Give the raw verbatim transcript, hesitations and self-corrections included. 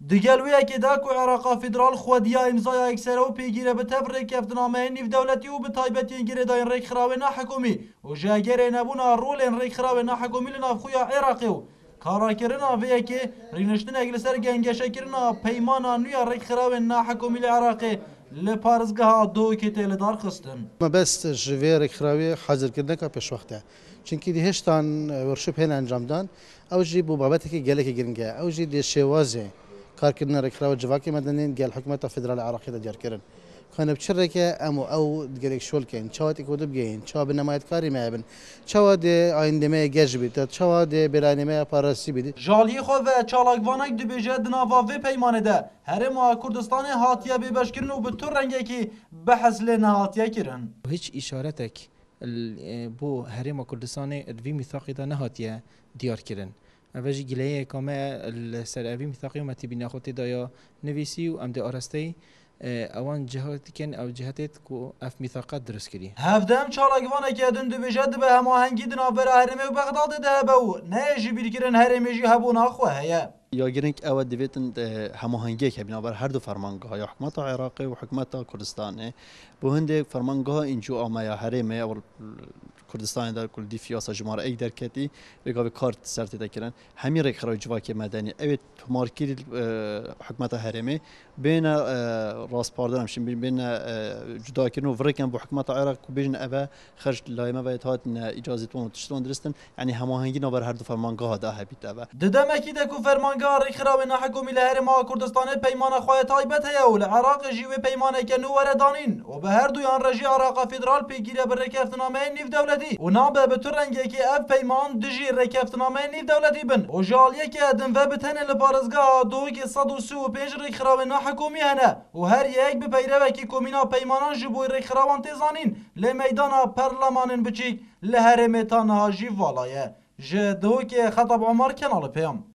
Digel wê da ku Iraqa Federal xwediya imzaya eksere û pêgîre bi tev rêkeftinameyên nîvdewletî û bi taybetiyên girêdayên rêkxirawê nehekûmî û ji hegerê nebûna rolên rêkxirawê nehekûmî li navxuya Iraqê û karakirina vê yekê rîniştinek li ser gengeşekirina peymana nû ya rêkxirawên nehekûmî li Iraqê li parêzgeha Dohokê tê li dar xistin. Me best ji vê rêkxirawê hezirkirina pêşwaxt e. Çünkü di hêştan workshop hêne encam dan ew jî bû babetekî gelekî giring e. Ew jî di şêwazê karkirina rêkxirawa civakê me dinên gel hikûmeta federal Iraqê de diyarkirin. Kanep çirreke em û ew gelek şolkên çawa têkû dibigehîn, çawa bi nemayetkarî me hebin, çawa dê ayîndemeya gej bît, çawa dê bêrayînemeya parasî bît. Jaliyê xwe ve çalakvanek dibêje di nava vê peymanê de Herêma Kurdistanê hatiye bêbeşkirin û bi tu rengekî behes lê nehatiye kirin. هیچ ئیشارەتێک بۆ هەرێمە کوردستانی دوی میثاقیدا نەهاتیە دیارکردن. ئەڤژی گلەیەکەمە لەسەر ئەوی میثاقی ومەتی بیناخۆتێدایا نویسی و ئەم دێ ئاراستەی ئەوان جهاتیکن ئەو جهاتێت و ئەف میثاقات دروست کردی. Hevdem çalakvanekê din dibêje dibe hemahengî di navbera Herêmê û Bexdadê de hebe û neyê ji bîrkirin Herêmê jî hebûna xwe heye. یا گرنگ اول دویتن هماهنگی که بنابر هر دو فرمانگاه یا حکومت عراقی و حکومت کردستان به هنده فرمانگاه اینجا آمه یا حرمه یا کردستان در کل دی فیاسا جماره ای در کتی بگاوی کارت سرتی دکرن همین رکھراو جواکی مدنی اوید مارکی حکومت حرمه بین راست پاردن همشین بین جدا کردن و ورکن با حکومت عراق و بین اوه خرج لایمه و اتحاد اجازت و تشتون درستن یعنی هماهنگی نابر هر دو فرمانگاه دا هبیت اوه ددمکی دکو فرمانگاه رکھراو نحکومی لهرما کردستان پیمان خواه تایبت هیا و لعراق جیوه پیمانه که نو وردانین و به هر دویان رژی عراق فدرال پیگیره بر رکفتنامه نیو دولتی و نابه به طور رنگی که اف پیمان دجی رکفتنامه نیو دولتی بن و جالیه که ادن و بتنه لپارزگاه دوی که صد و سی و پنج رکھراو نحکومی هنه و هر یک به پیروه که کومینا پیمانان جبوی رکھراوان تیزانین لمیدان پرلمانین بچیک لهرمتان هاجی والایه جدو که خطب عمر کنال پیام